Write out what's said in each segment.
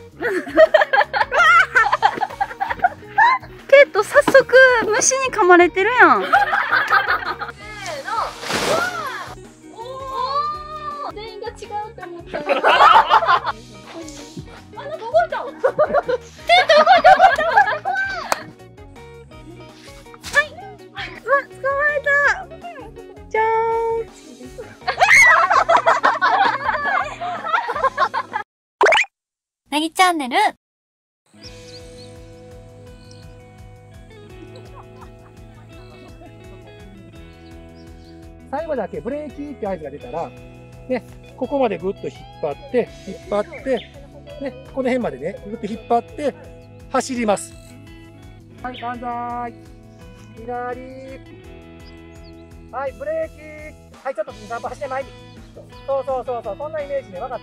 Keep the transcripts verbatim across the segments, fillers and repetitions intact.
ケイト早速虫に噛まれてるやん。せーの。おお、全員が違うと思った。あ、なんか動いた。ケイト動いた動いた動いた。はい。うわ、捕まえた。じゃーん。なぎチャンネル。 最後だけブレーキって合図が出たら、ね、ここまでぐっと引っ張って、引っ張って、ね、この辺までね、ぐっと引っ張って、走ります。はい、万歳。左。はい、ブレーキ。はい、ちょっとに、さん歩走って前に。そうそうそうそう、そんなイメージね、分かった？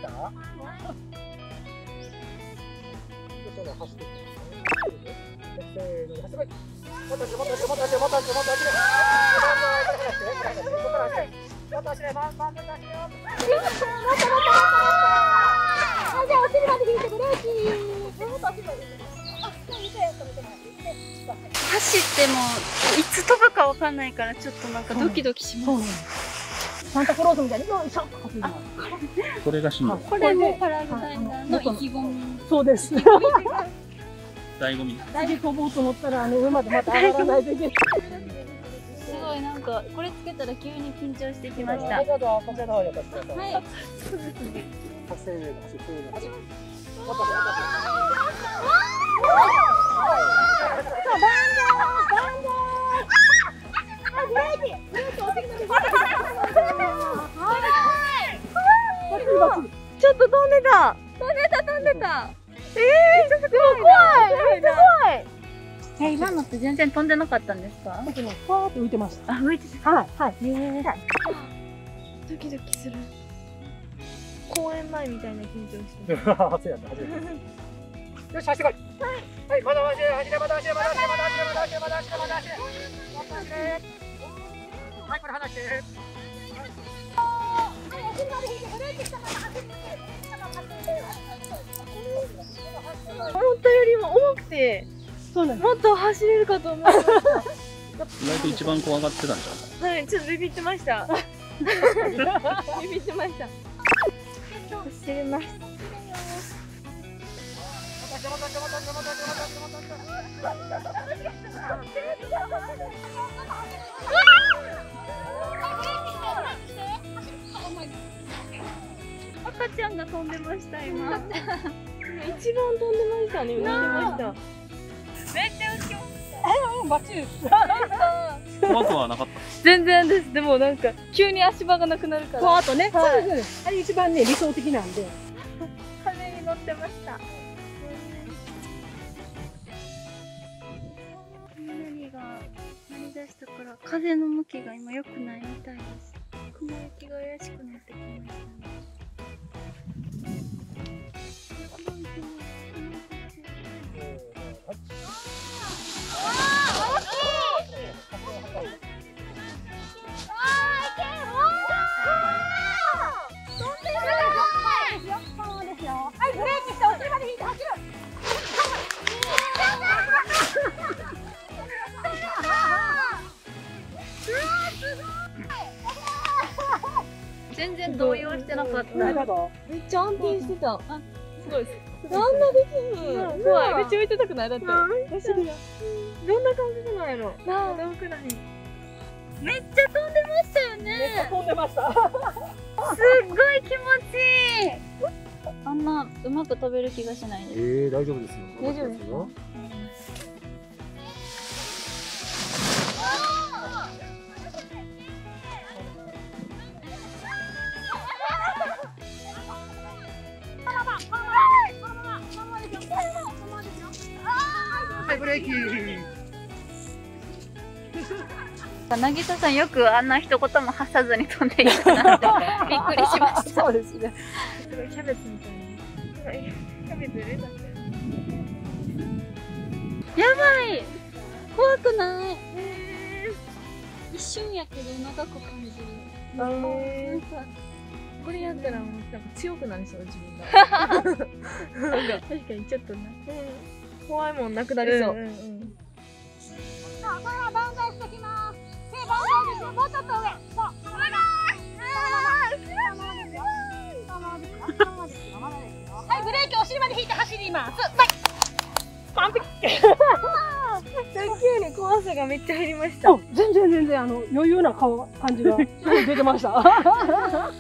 走っていきますね。せーの、走ってこい。もっと走れ、もっと走れ、もっと走れ、もっと走れ、もっと走れ。もっと走れ、バンバンバン走れよ。もっともっともっと。じゃあ、お尻まで引いてブレーキ。もっとお尻まで引いて。あ、見て、止めてもらって。 走ってもいつ飛ぶかわかんないからちょっとなんかドキドキします。 サンタクロースみたいに、よいしょ。 これが進路。 これもパラグライダーの意気込み。 そうです。 醍醐味。 次飛ぼうと思ったら、あの上までまた上がらないといけない。 すごいなんかこれつけたら急に緊張してきました。 はい、どうぞこちらの方よろしくお願いします。 はい。そうですね。 発生で走ってる。もっともっと。 ちょっと飛んでた。飛んでた飛んでた。ええー、すごい怖い。めっちゃ怖い。え、今のって全然飛んでなかったんですか？ ふわーって浮いてました。 あ、浮いてた。 はいはい。 ええ。ドキドキする。公演前みたいな緊張してる。 そうやった初めて。よし走ってこい。はいはい、まだ走れ走れまだ走れまだ走れまだ走れまだ走れまだ走れまだ走れ。まだ走れ。はい、これ離して。 思ったよりも重くて、もっと走れるかと思いました。 意外と一番怖がってたんじゃん。 はい、ちょっとビビってました。ビビってました。走れます。赤ちゃんが飛んでました今。一番飛んでましたね。浮いてました。めっちゃ浮きました。 え、バッチリです。 怖くはなかった。 全然です。でもなんか急に足場がなくなるから。 こうあとね。そうです。あれ一番ね理想的なんで。 風に乗ってました。雷が鳴り出したから風の向きが今良くないみたいです。雲行きが怪しくなってきましたね。全然動揺してなかった。めっちゃ安定してた。あ、すごいです。あんなできる。怖い。めっちゃ浮いてたくない？だって。走るよ。どんな感じなんやろ。なあ、遠くない。めっちゃ飛んでましたよね。 めっちゃ飛んでました。 すっごい気持ちいい。あんなうまく飛べる気がしないです。 ええ、大丈夫ですよ。 大丈夫ですよ。 はい、ブレーキ。 渚さんよくあんな一言も発さずに飛んでいくなってびっくりしました。 そうですね。 すごいキャベツみたいな。キャベツ入れたって。やばい。怖くない。一瞬やけど長く感じる。なんかこれやったらもうなんか強くなりそう自分が。なんか確かにちょっとな。怖いもんなくなりそう。さあこれは万歳してきます。手万歳ですよ。もうちょっと上。そう。はい、ブレーキお尻まで引いて走ります。完璧。さっきより怖さがめっちゃ減りました。 全然全然あの余裕な顔感じが出てました。 万歳しとき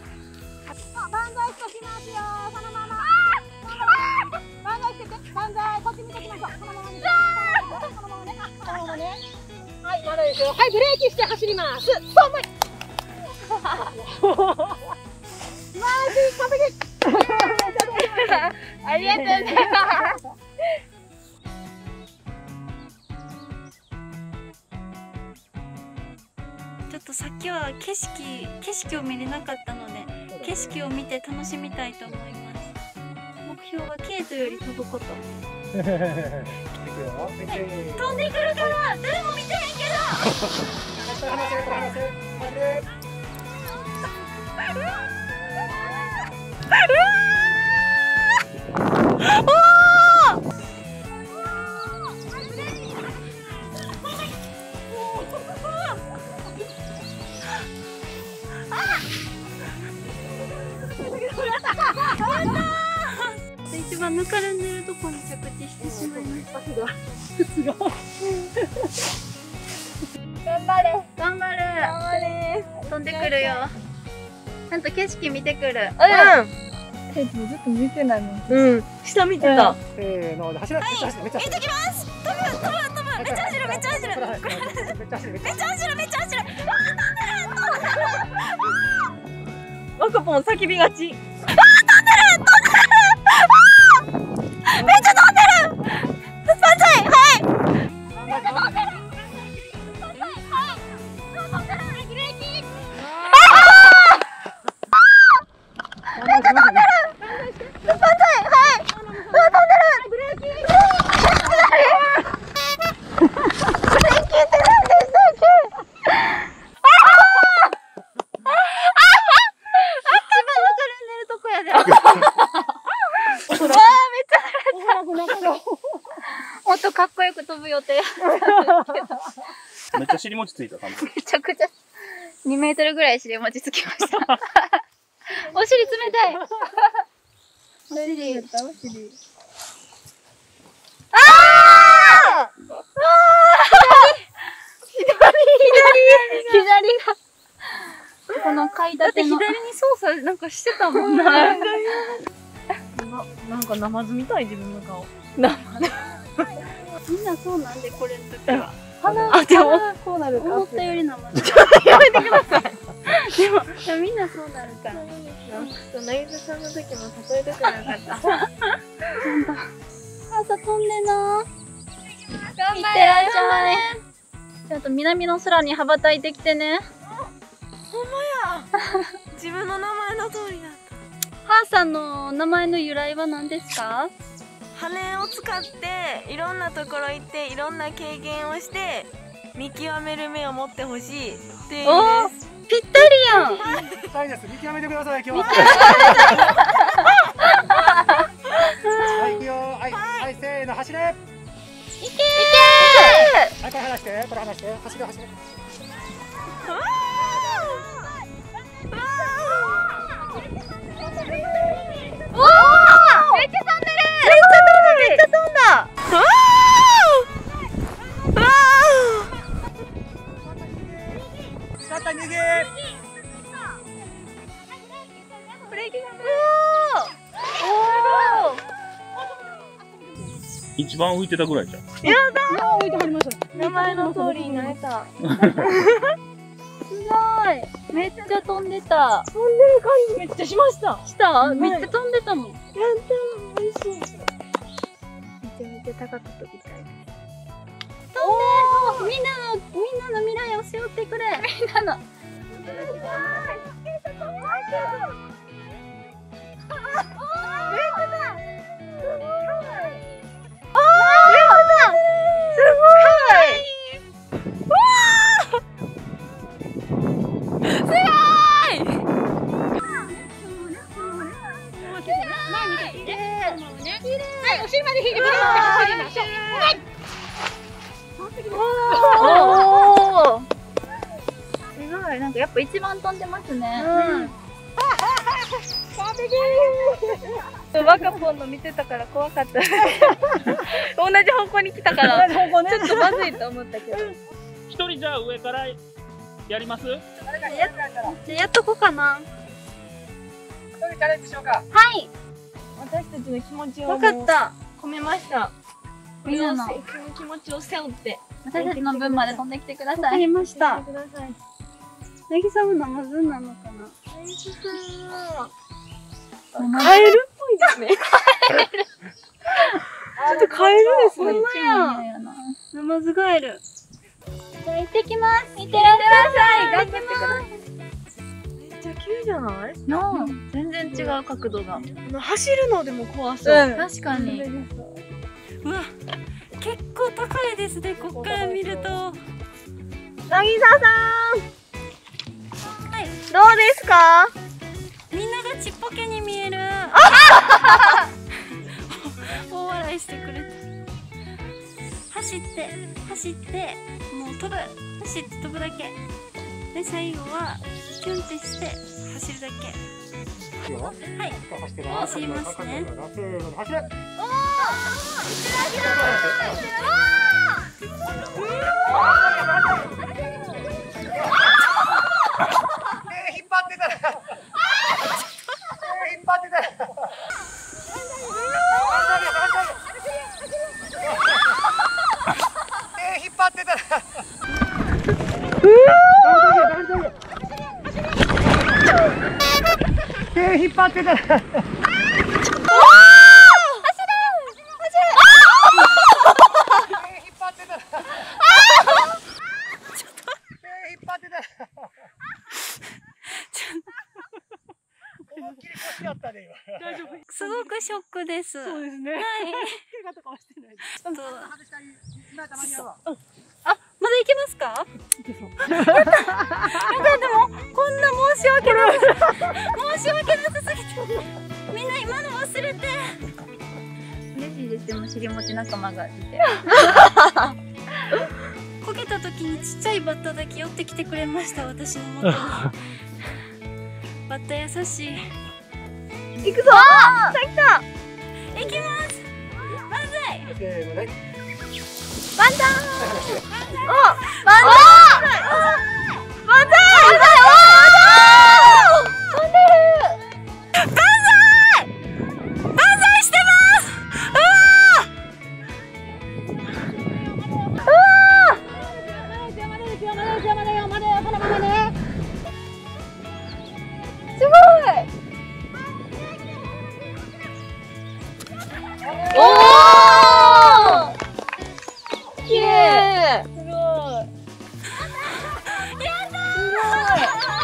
ますよ。そのまま。万歳してて。万歳。こっち見てきましょう。そのままに。そのままね。そのままね。はい、まだですよ。はい、ブレーキして走ります。そう、まい。マジ完璧。ありがとうございます。 ちょっとさっきは景色景色を見れなかったので、景色を見て楽しみたいと思います。目標はケイトより飛ぶこと。飛んでくるから誰も見てへんけど。一番ぬかるんでるところに着地してしまいました。頑張れ頑張れ頑張れ飛んでくるよ。ちゃんと景色見てくる。 うんケイトずっと見てないもん。うん下見てた。 せーので走らない。 はい行ってきます。飛ぶ飛ぶ飛ぶ。めっちゃ走るめっちゃ走るめっちゃ走るめっちゃ走るめっちゃ走る。 ワカポン叫びがち。あー飛んでる飛んでる。めっちゃ飛んでる。万歳はい。 もっとかっこよく飛ぶ予定。 めっちゃ尻餅ついた感じ。 めちゃくちゃにメートルぐらい尻餅つきました。お尻冷たい。お尻。お尻。ああ。左左左が。この階段。左に操作なんかしてたもんな。 なんかナマズみたい自分の顔。 みんなそうなんでこれの時は。 鼻あでもこうなるか。 思ったよりなまず。 やめてください。 でもみんなそうなるから。 なぎささんの時も例えたくなかった。 朝飛んでな。いってらっしゃい。ちゃんと南の空に羽ばたいてきてね。 ほんまや。自分の名前の通りだった。 ハーさんの名前の由来は何ですか？ 羽を使っていろんなところ行っていろんな経験をして見極める目を持ってほしいっていう意味です。 ぴったりやん。 はいです。見極めてください今日は。はい行くよ。はいはいせーの走れ。 いけー。 はいこれ離してこれ離して走る走る。 おお、めっちゃ飛んでる。めっちゃ飛んでる。めっちゃ飛んだ。 下逃げ。 ブレーキが。おお。 一番浮いてたぐらいじゃん。 いや置いてはりました。 名前の通りになれた。 すごい。めっちゃ飛んでた。 飛んでる感じめっちゃしました。 した？めっちゃ飛んでたもん。やった美味しい。 めちゃめちゃ高く飛びたい。飛んで。みんなのみんなの未来を背負ってくれ。みんなの。 はい、後ろまで引いてください。 おお。すごい、なんかやっぱ一番飛んでますね。うん。若ポンの見てたから怖かった。同じ方向に来たから、ちょっとまずいと思ったけど。 一人じゃあ上からやります？ じゃあやっとこうかな。 一人チャレンジしようか。 はい。 私たちの気持ちをわかった。 込めました。 みんなの気持ちを背負って私たちの分まで飛んできてください。 わかりました。 ください。 なぎさもナマズなのかな。 カエルっぽいですね。ちょっとカエルですね。 ほんまや。ナマズガエル。 じゃあ行ってきます。行ってらっしゃい。頑張ってください。 めっちゃ急じゃない？ の全然違う角度だ。 走るのでも怖そう。 確かに。 うわ、結構高いですね。こっから見ると。 なぎささん。 はい。 どうですか？ みんながちっぽけに見える。大笑いしてくれた。走って走ってもう飛ぶ、走って飛ぶだけで、最後はキュンってして走るだけ。はい、走りますね。 せーの、走れ。引っ張ってたら。引っ張ってたら。引っ張ってたら。手引っ張ってたら。 すごくショックです。 そうですね。 はい。 怪我とかはしてない。 あ、まだいけますか？ いけそう。 よかった、でもこんな申し訳ない申し訳なさすぎてみんな今の忘れて。 嬉しいですよ、尻餅仲間がいて。 こけた時にちっちゃいバッタだけ寄ってきてくれました、私の元に。バッタ優しい。 行くぞー。さあ来た。 行きます。万歳。 万歳。お、万歳。万歳。万歳。飛んでる。万歳。万歳してます。うわー。うわー。すごい。おお、綺麗。すごい。やったー。すごい。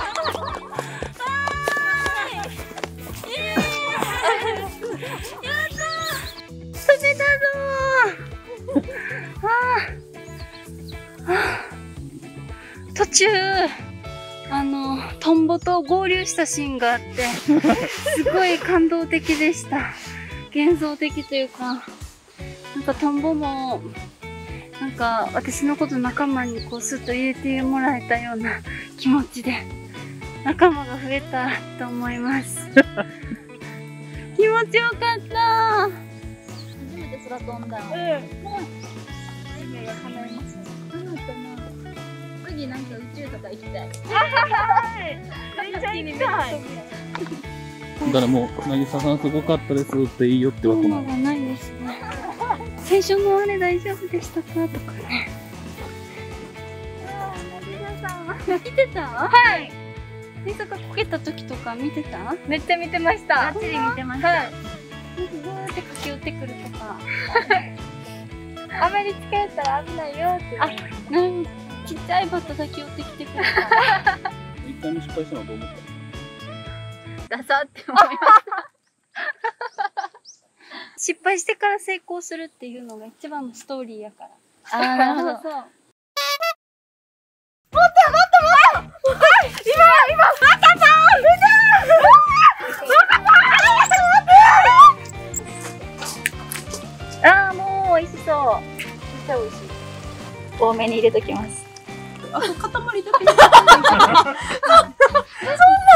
イエーイ。やったー。飛べたぞー。はあ。はあ。途中あのトンボと合流したシーンがあってすごい感動的でした。幻想的というか、なんかトンボもなんか私のこと仲間にこうスッと入れてもらえたような気持ちで仲間が増えたと思います。気持ちよかった。 初めて空飛んだ。うん。夢が叶いますね。叶ったな。次なんか宇宙とか行きたい。 はい。めっちゃ行きたい。 だからもう、なぎささんすごかったですっていいよってはこの。 がないですね。最初のあれ大丈夫でしたかとかね。見てた？はい。みさかこけた時とか見てた？ めっちゃ見てました。 バッチリ見てました。 はい。 どうやって駆け寄ってくるとか。 あまり近寄ったら危ないよって。 あ、なるほど。ちっちゃいバッタだけ寄ってきてくれた。 一回目失敗したのはどう思った？ ダサって思いました。 失敗してから成功するっていうのが一番のストーリーやから。 あー、なるほど。 そう。 すそう。絶対美味しい。 多めに入れときます。 あと塊だけ。そんな